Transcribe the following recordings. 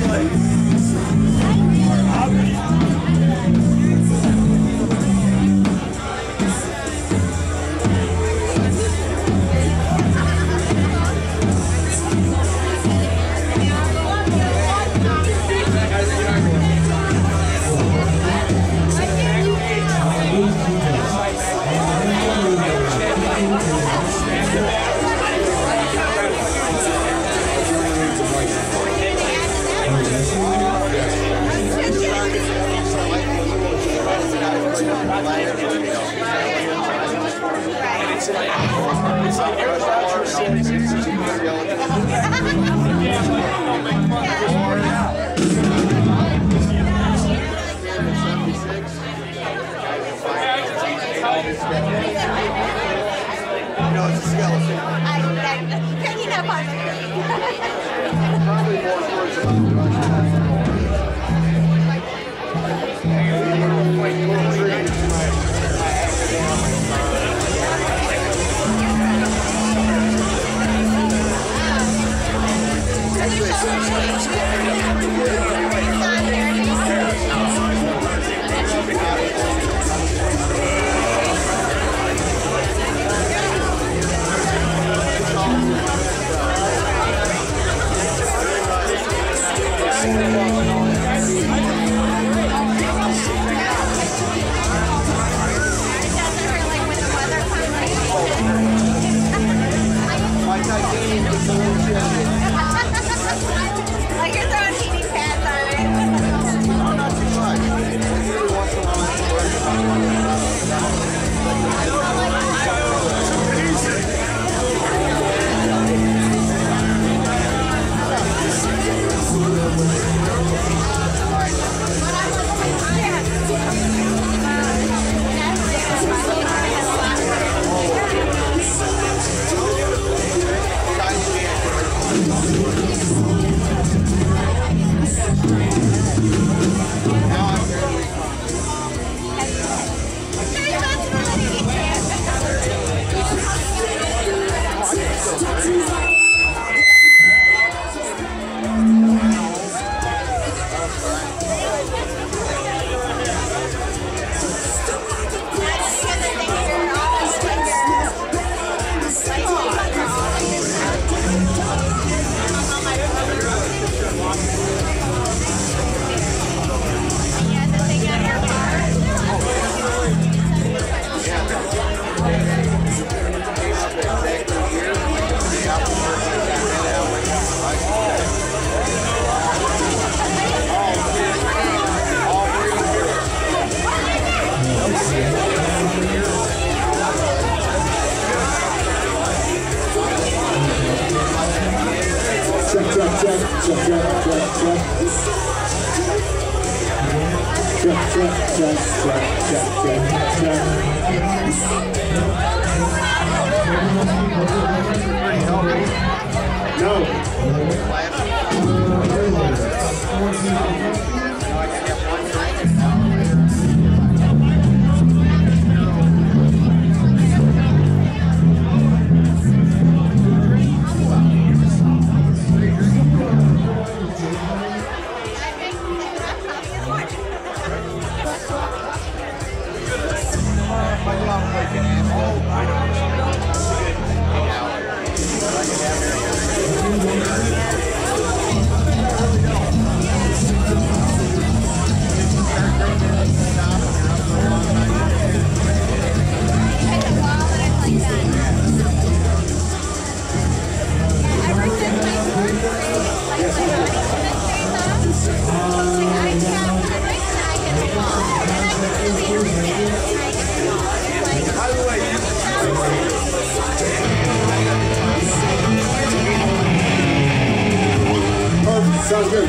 Sounds good.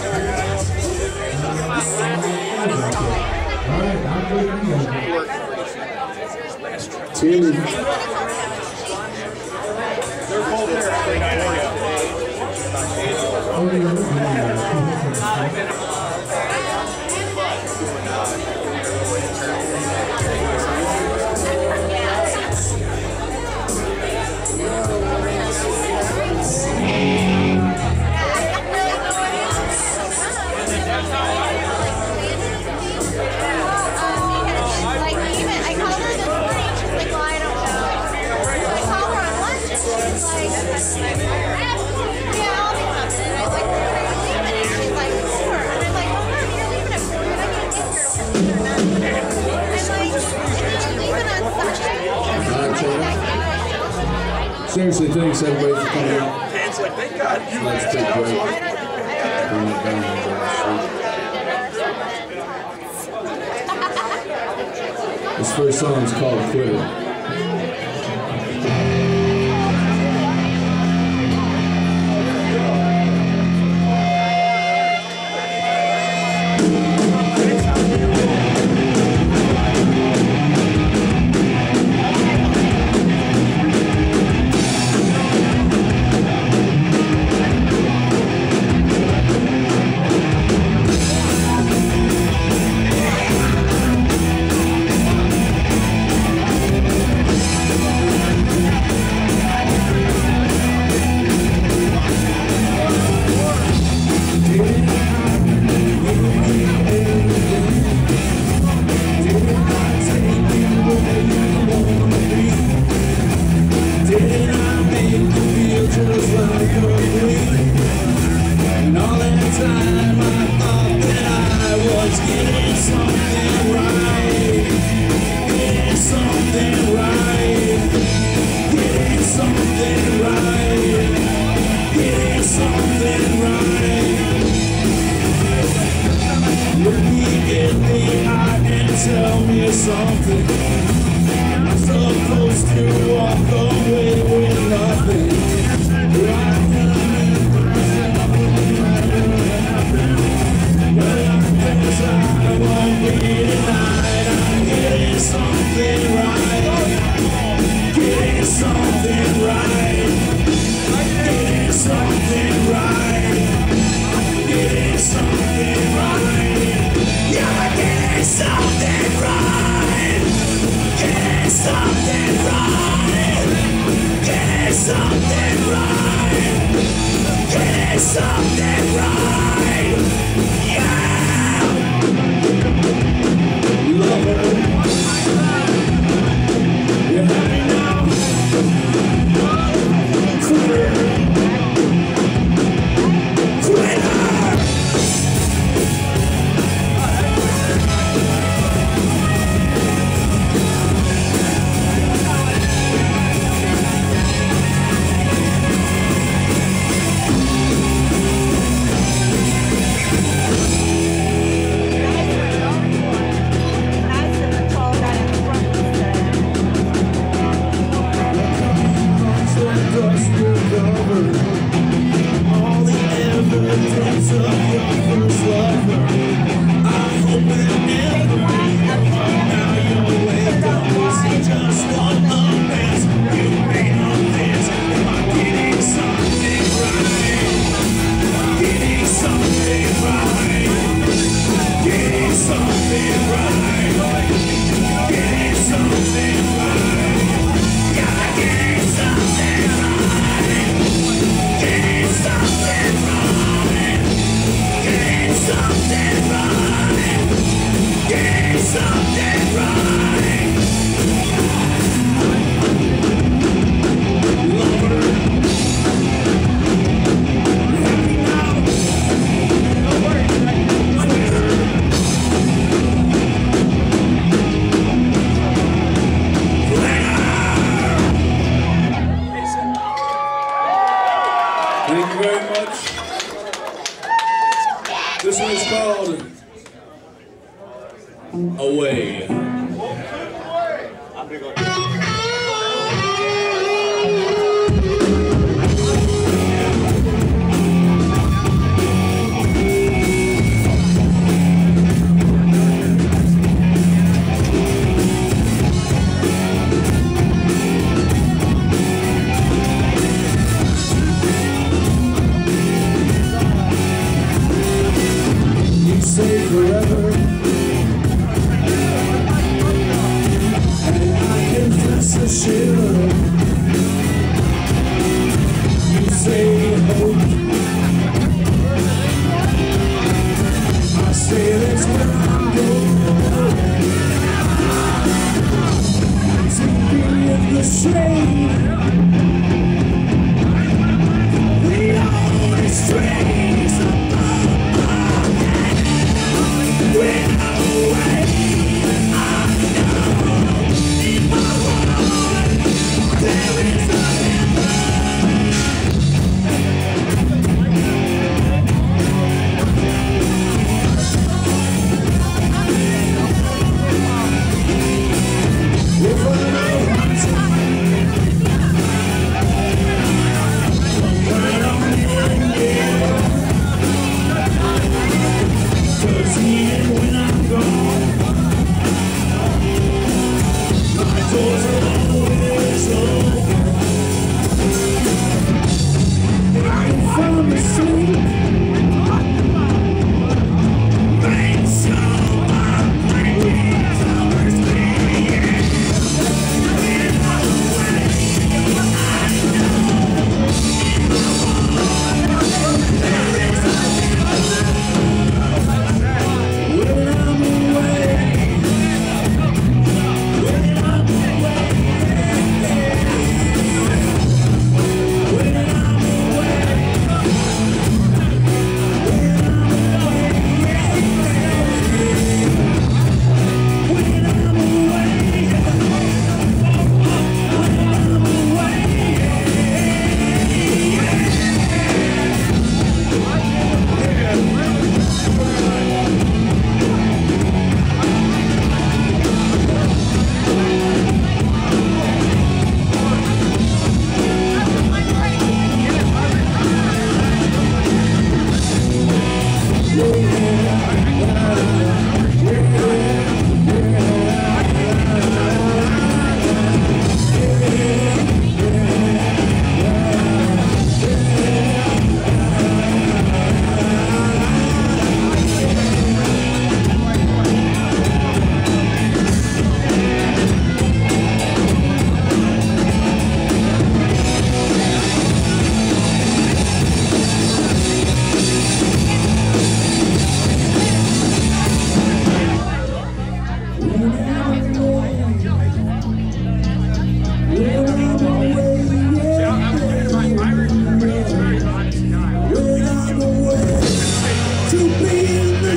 Timmy. They're both Seriously, thanks everybody for coming out. It's like, thank God you Let's take a break. Bring it down and go to sleep. This first song is called Quitter. Tell me something. I'm supposed to walk away with nothing. But I guess I won't be denied. I'm getting something right. Getting something right. Getting something right. Getting something right. Yeah, getting something right. Getting something right. Getting something right. Getting something right. Yeah. Lover, you're happy now. Quitter. Quitter. Thank you very much. This one is called Away. Say forever, and I confess a shiver. You say hope, I say that's where I'm going. To be in the shade, the only strings when away, I know in my world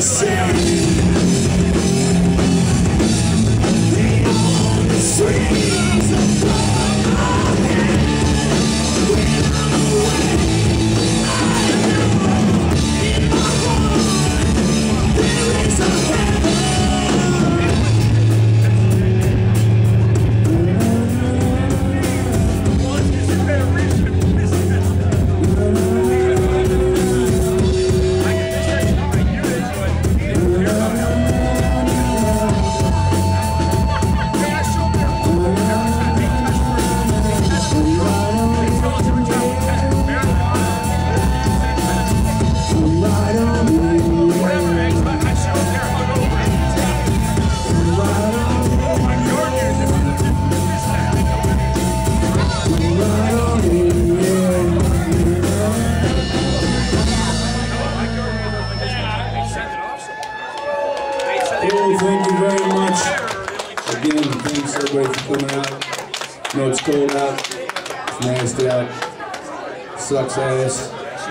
Thank you very much. Again, thanks everybody for coming out. I know it's cold out, it's nasty out, sucks ass.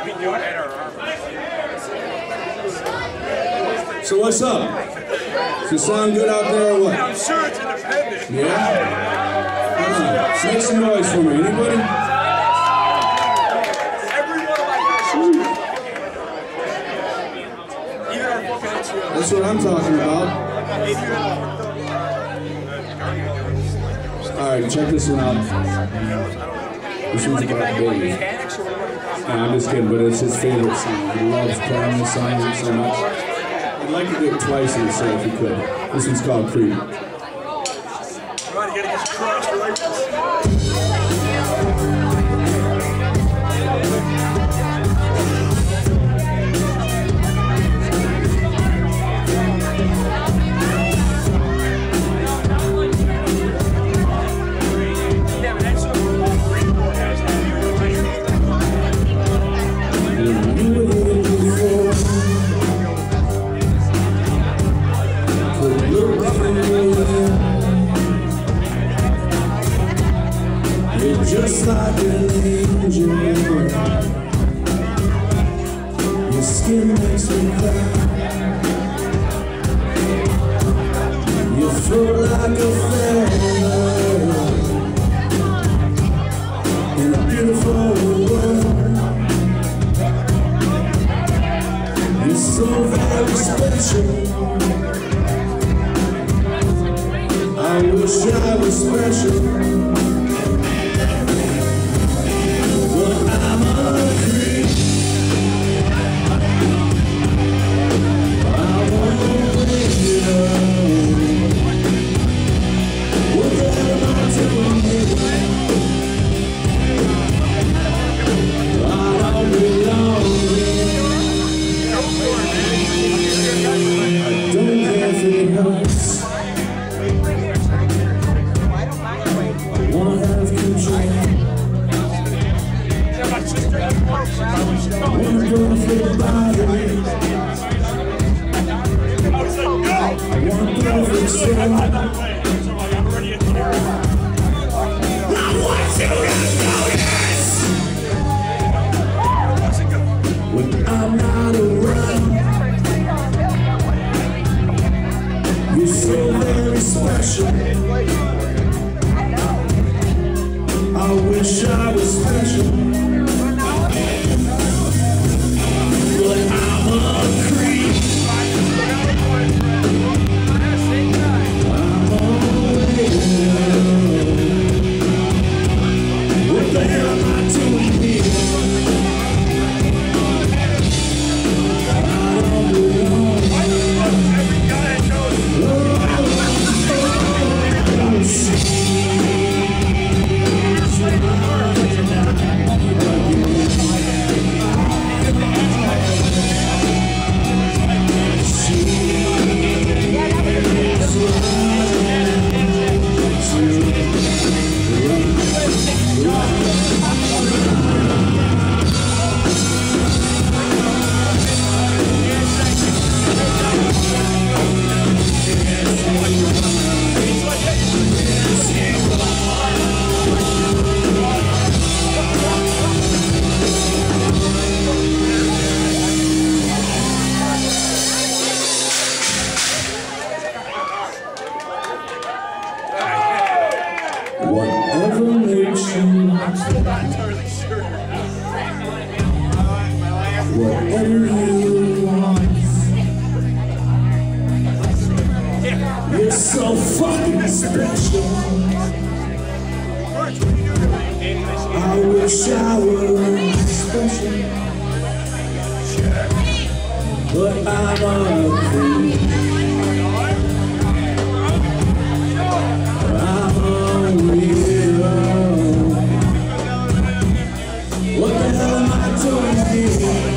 So what's up? Does it sound good out there or what? I'm sure it's independent. Yeah? Make some noise for me. Anybody? That's what I'm talking about. Alright, check this one out. This one's about Dave. Nah, I'm just kidding, but it's his favorite song. He loves playing this song so much. I'd like to do it twice in a set if you could. This one's called Creep. Right, you gotta get your cross relations. Just like an angel, your skin makes me cry. You float like a feather in a beautiful world. You're so very special. I wish I was special. When I'm not around, you're so very special. I wish I was special, but I'm a creep. I'm always what the hell am I doing here? I don't belong. special. I wish I were special, but I'm a creep. I'm a weirdo. What the hell am I doing here?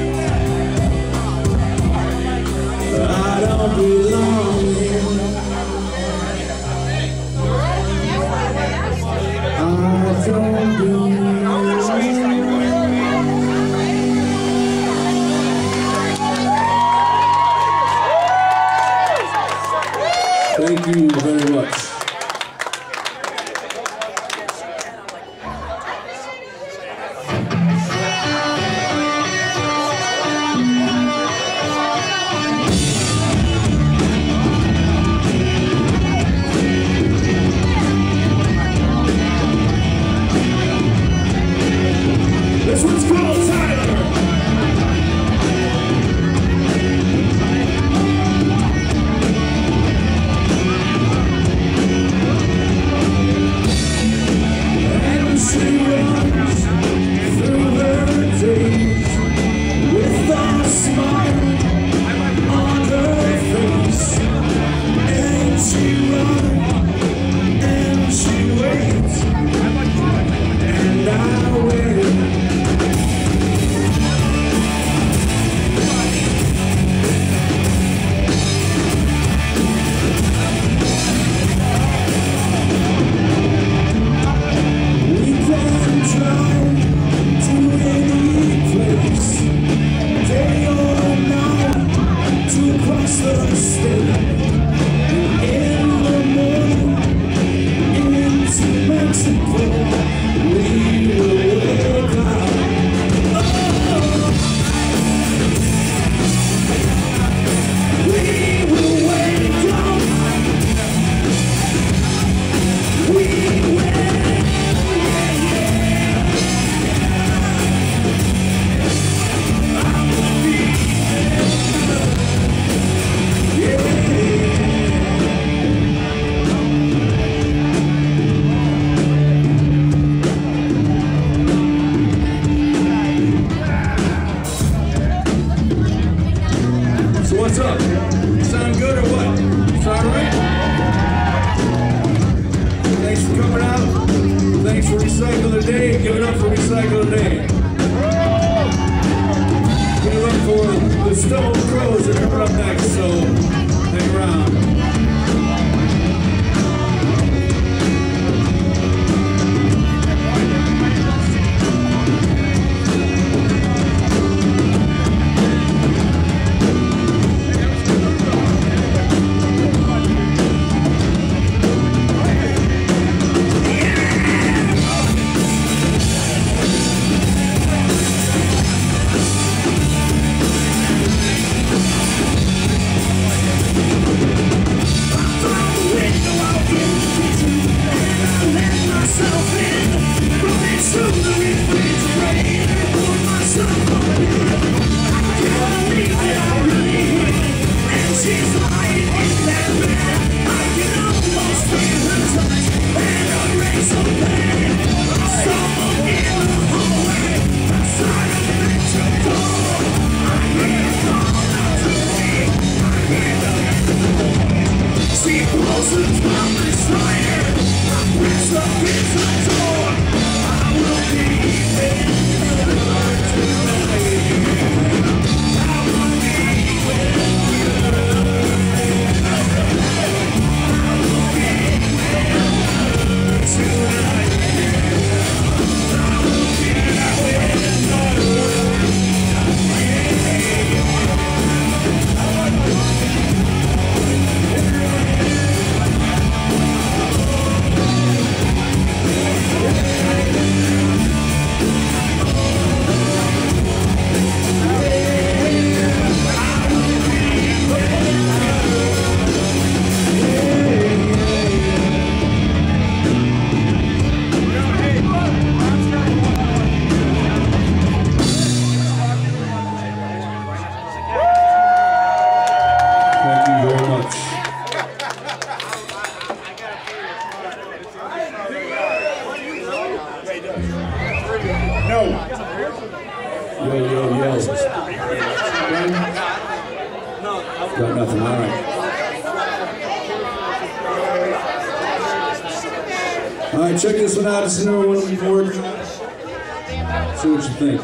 I don't belong here. I don't belong here. Thank you very much. This one's called Tyler. And she runs through her days with a smile on her face. And she runs and she waits, and I wait. What's up? Sound good or what? Sound right? Thanks for coming out. Thanks for Recycle the Day. Give it up for Recycle the Day. Give it up for the Stone Crows that are coming up next, so hang around. Got nothing, all right. All right, check this one out. It's another one we've been working on. See what you think.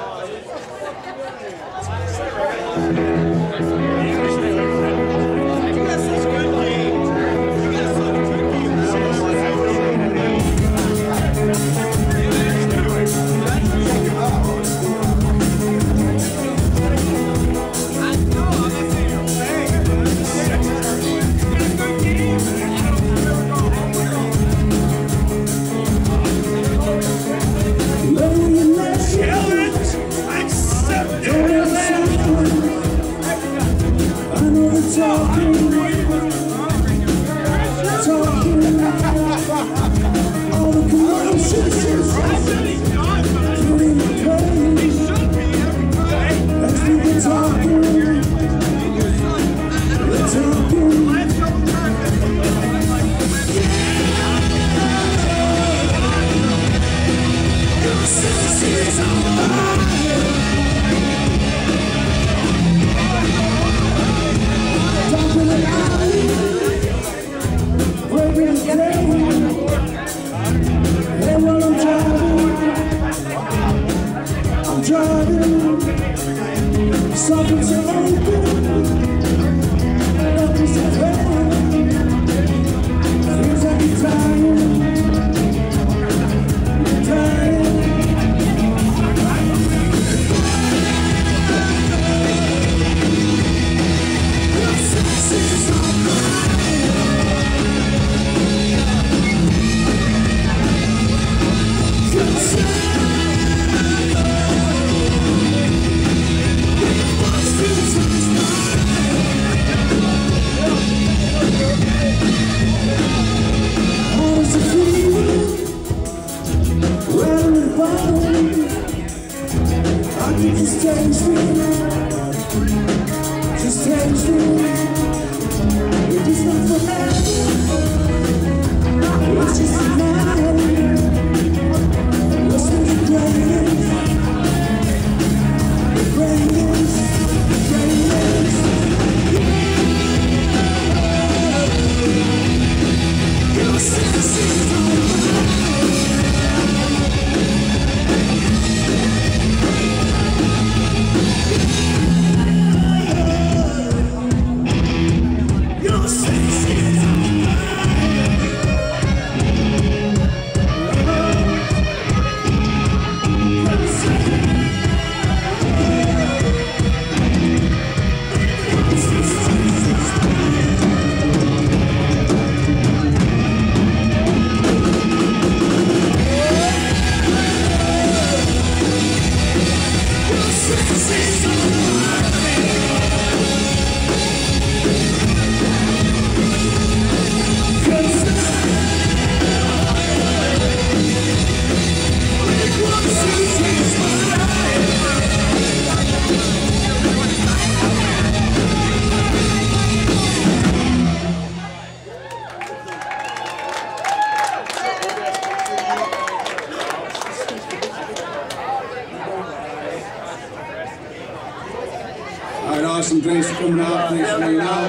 Awesome, thanks for coming out, thanks for hanging out.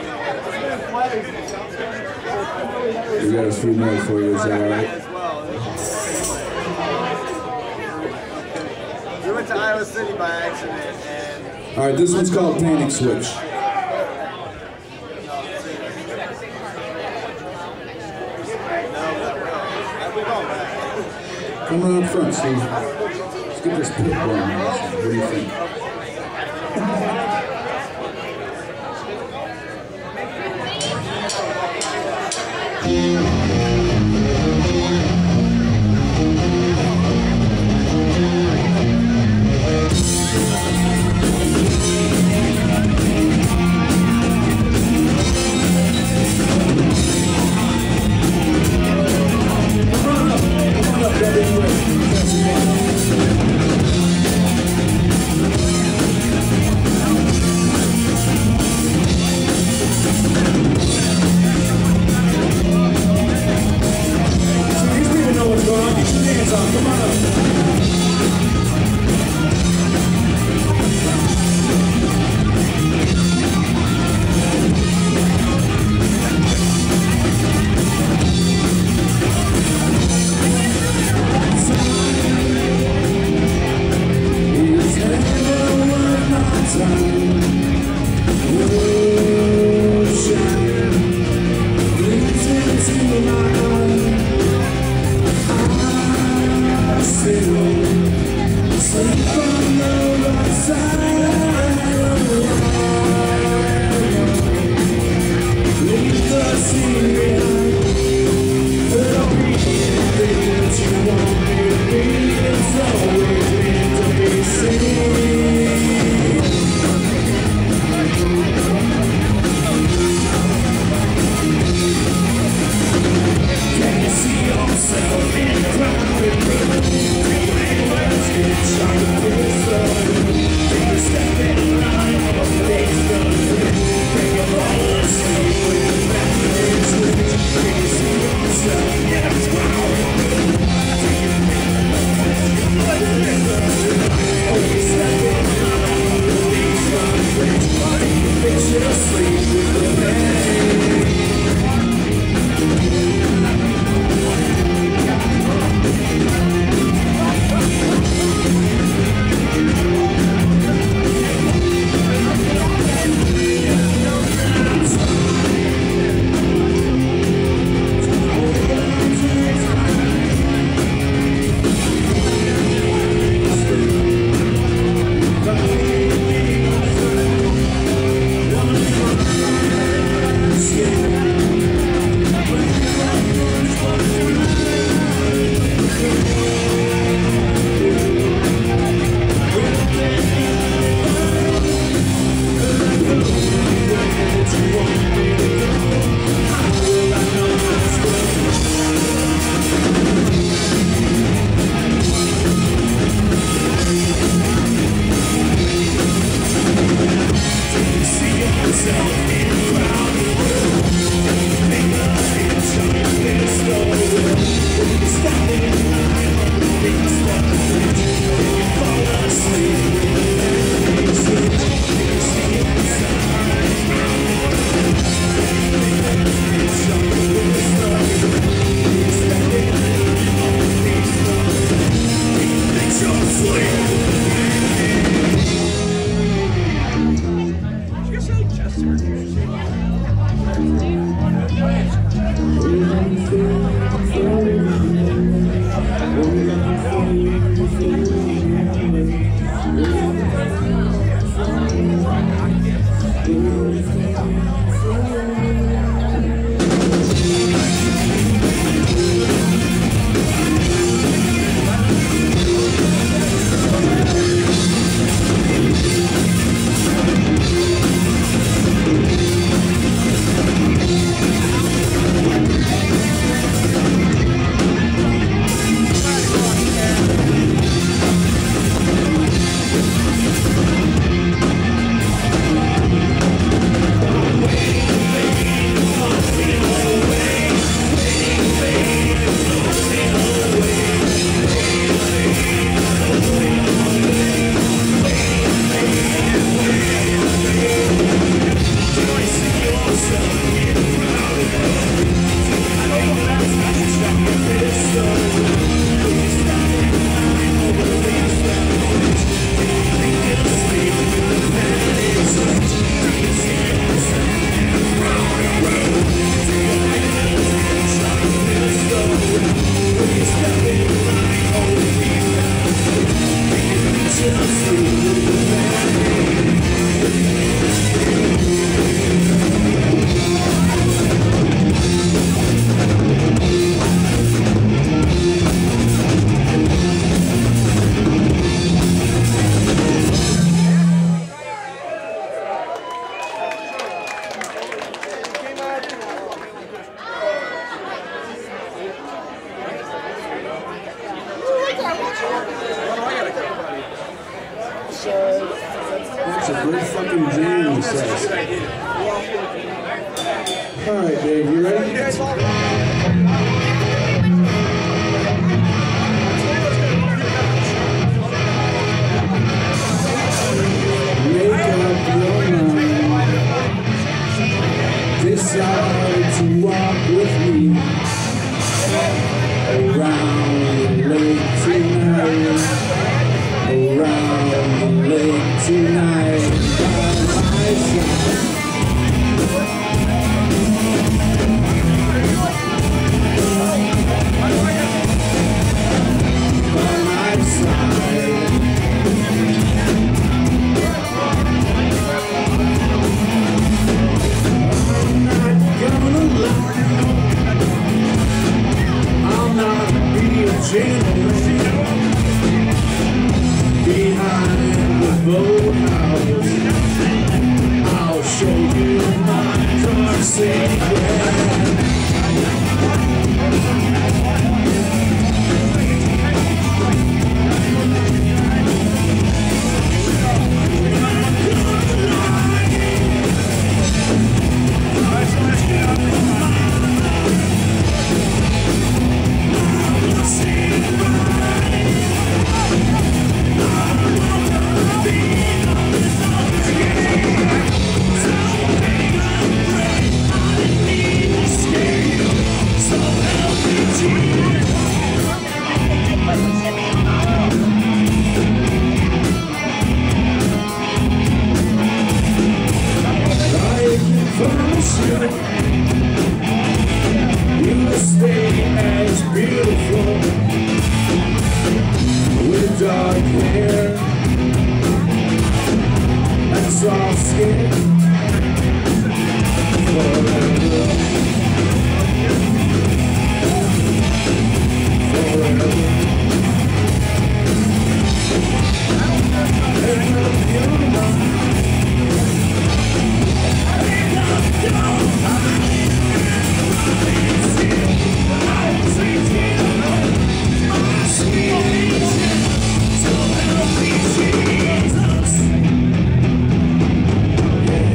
We got a few more for you, is that alright? We went to Iowa City by accident and... Alright, this one's called Panic Switch. Come on up front, Steve. Let's get this pit going. What do you think? That's a great fucking jam, he says. All right, Dave, you ready? Make up your mind. Decide to walk with me around the lake tonight. Around the lake tonight, by my side. By my side. I'm not gonna lie. I'll not be a gentleman. Behind the boathouse, I'll show you my dark secret. You'll stay as beautiful with dark hair and soft skin forever. Forever. Make up your mind. Yeah.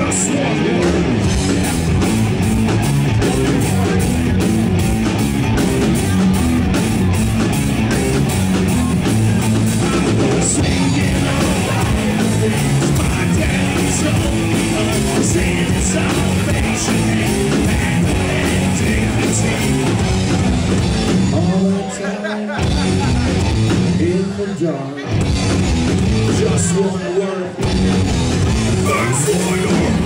Just one word. Singing around my daddy's soul, singing salvation and dignity. All the time in the dark, just one word. That's fire.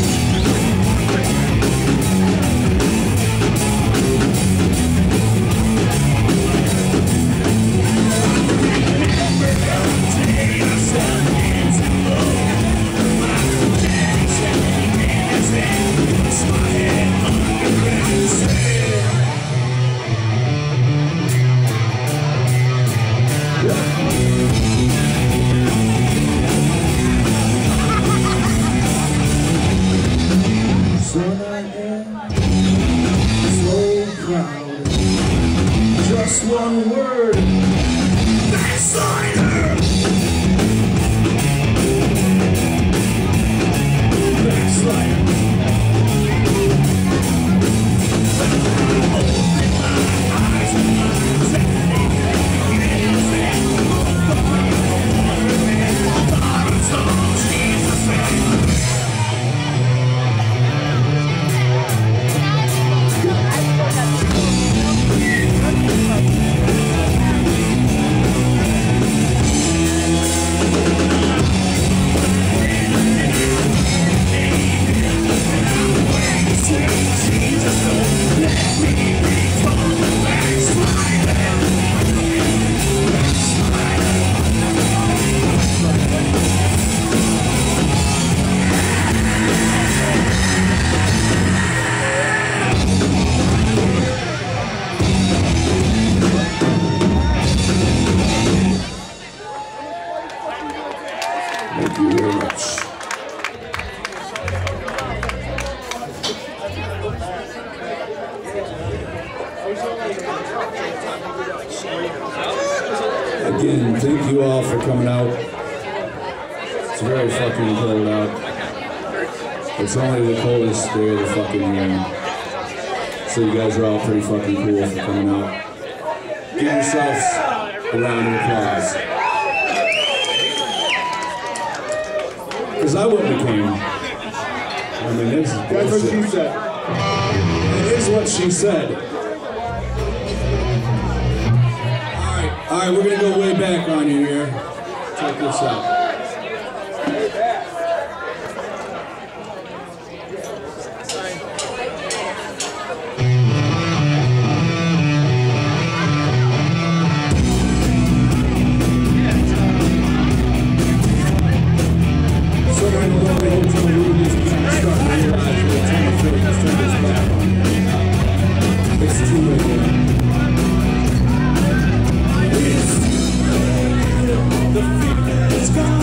So I am so proud. Just one word. Backslider. Backslider. Open my eyes and my daddy. Thank you very much. Again, thank you all for coming out. It's very fucking cold out. It's only the coldest day of the fucking year. So you guys are all pretty fucking cool for coming out. Give yourselves a round of applause. Because I wouldn't have came. I mean, this is bullshit. That's what she said. It is what she said. Alright, we're gonna go way back on you here. Check this out. It's gone.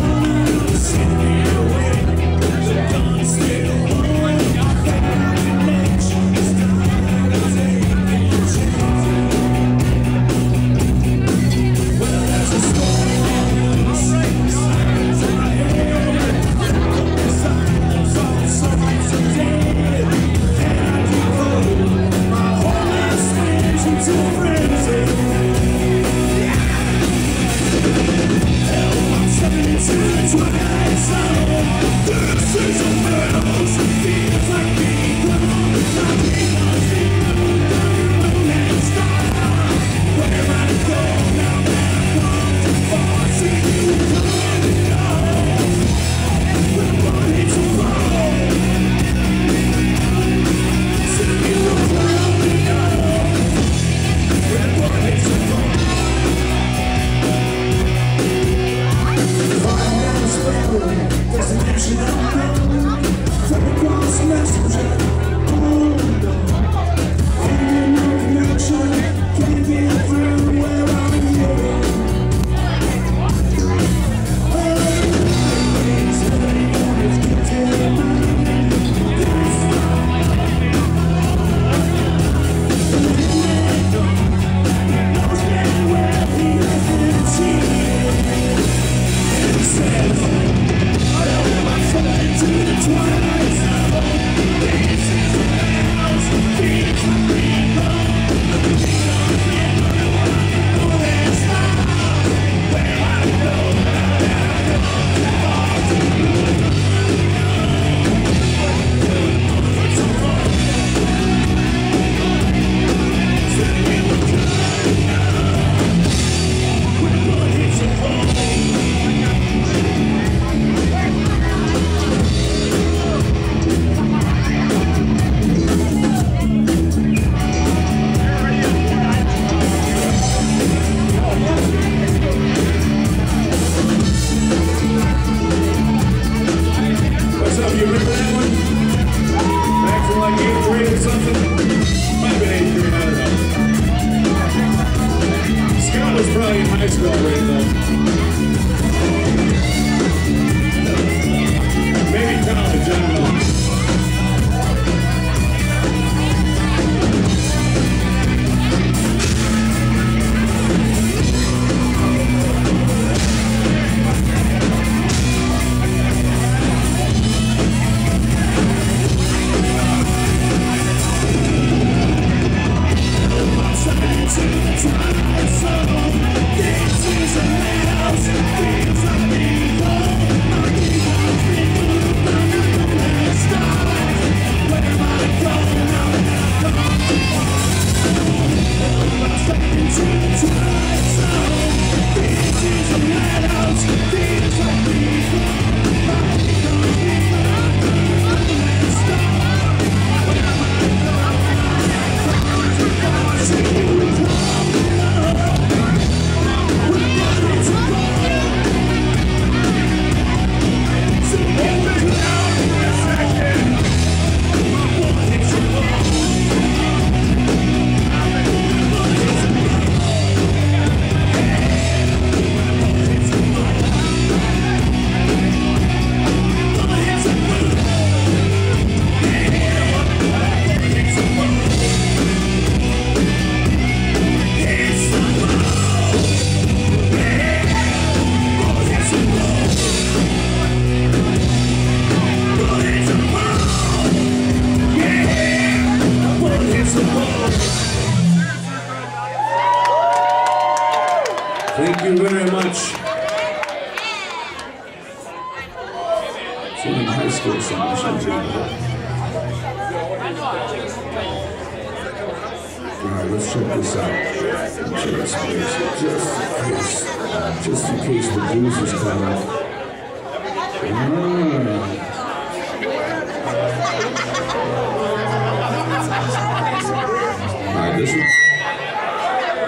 one? Back from like 8th grade or something? Might have been 8th grade, I don't know. Scott was probably in high school already though. Maybe college, I don't know. Thank you very much. So in high school, alright, let's check this out. Just in case the juice is cut off. Alright, this one.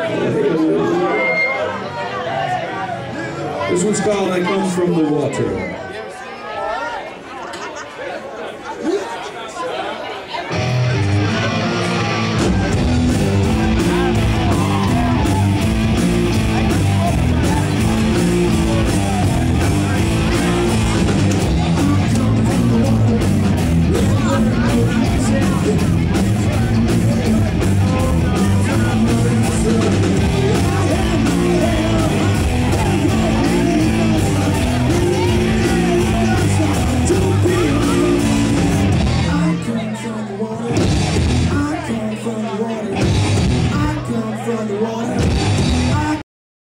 This one's called I Come From the Water.